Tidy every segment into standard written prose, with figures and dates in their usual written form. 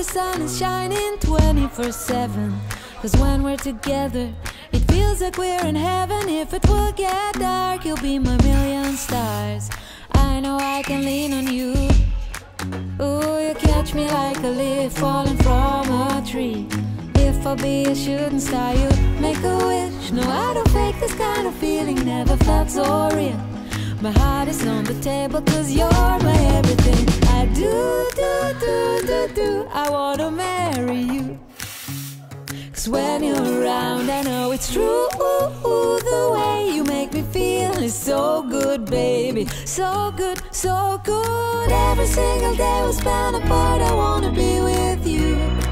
sun is shining 24/7. Cause when we're together, it feels like we're in heaven. If it will get dark, you'll be my million stars. I know I can lean on you. Ooh, you catch me like a leaf falling from a tree. If I'll be a shooting star, you make a wish. No, I don't fake this kind of feeling, never felt so real. My heart is on the table cause you're my everything. I do, I wanna marry you. Cause when you're around I know it's true. The way you make me feel is so good, baby. So good, so good. Every single day we spend apart, I wanna be with you.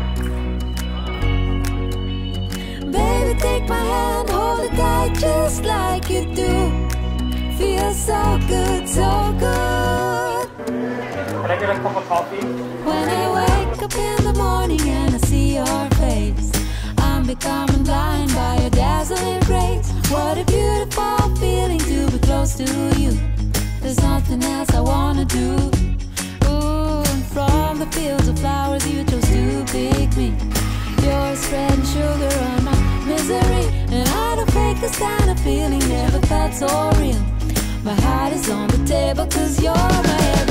Baby, take my hand, hold it tight just like you do. Feels so good, so good. Can I get a cup of coffee? When I wake up in the morning and I see your face, I'm becoming blind by your dazzling grace. What a beautiful feeling to be close to you. There's nothing else I wanna do. Ooh, and from the fields of flowers you chose to pick me. You're spreading sugar on my misery, and I don't fake this kind of feeling, never felt so real. My heart is on the table cause you're my everything.